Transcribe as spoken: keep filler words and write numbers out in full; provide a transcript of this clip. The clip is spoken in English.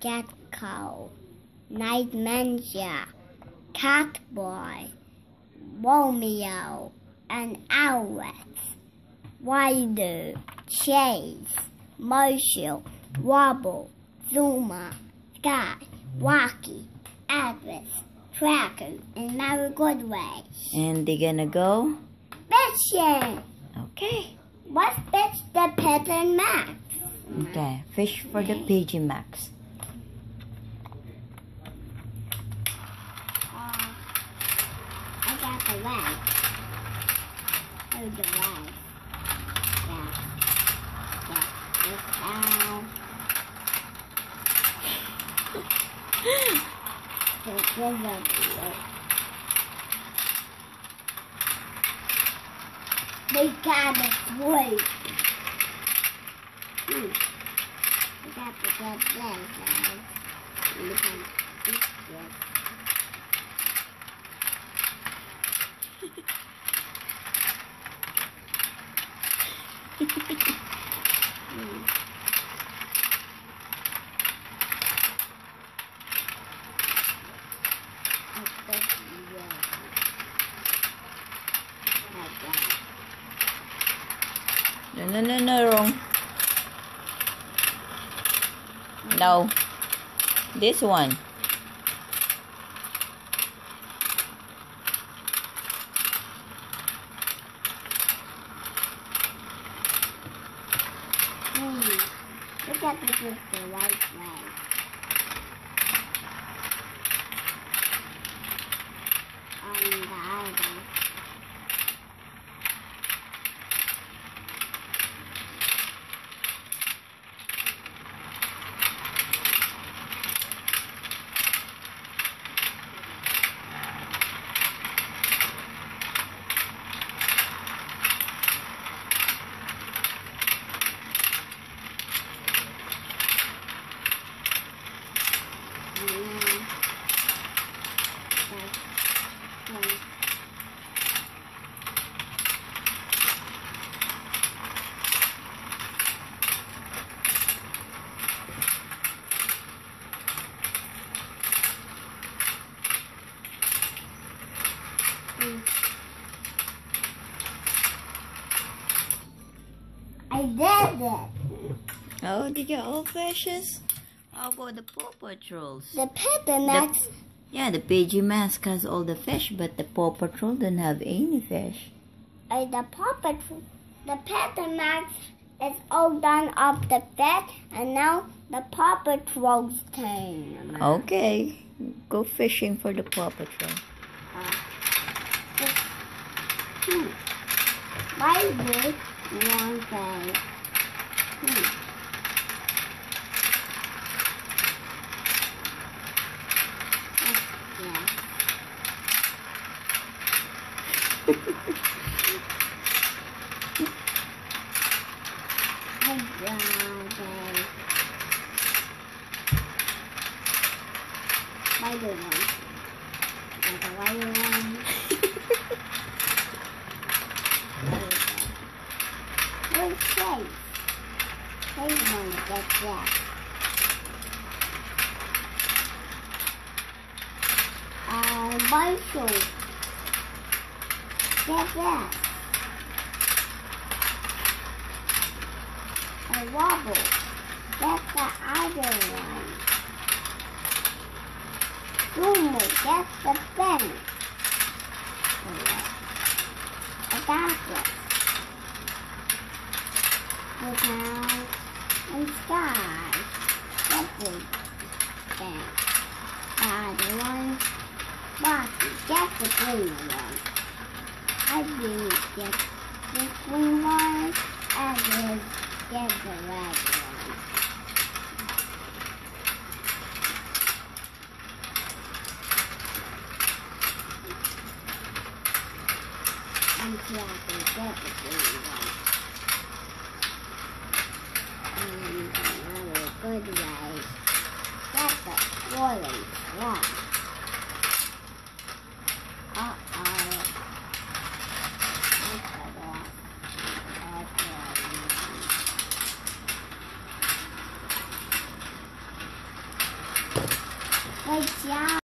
Gecko, Night Manager, Catboy, Romeo, and Owlet, Ryder, Chase, Marshall, Wobble, Zuma, Sky, Rocky, Atlas, Tracker, and Mary Goodway. And they're gonna go? Fishing! Okay. Let's fish the Pigeon Max. Okay, fish for the Pigeon Max. Uh, I got the leg. Here's the leg. Yeah. Yeah. This out. This is a They got it sweet. Hmm. We got the good leg, guys. We can eat it. Hmm. No, no, no, no, wrong. No. This one. Hmm. Look at this is the right way. On the other. I did it. Oh, did you all fishes? How about the Paw Patrols? The Pigeon Max. Yeah, the Pigeon Mask has all the fish, but the Paw Patrol don't have any fish. Uh, the Paw Patrol, the Pigeon Max is all done up the fish, and now the Paw Patrol's turn. Okay, go fishing for the Paw Patrol. Uh, hmm. Why would one say? Hmm. Yeah. Spider one. There's a white one. Where's Chase? Chase one gets that. Uh, Marshall. Get that. A wobble. That's the other one. Zoomer, that's the fence. I got it. Look out and sky. That's the fence. The other one. Rocky, that's the green one. I didn't get the green one. I did get the red one. Until I can get the green one. And another good way. That's the orange one. Uh-oh. Good job.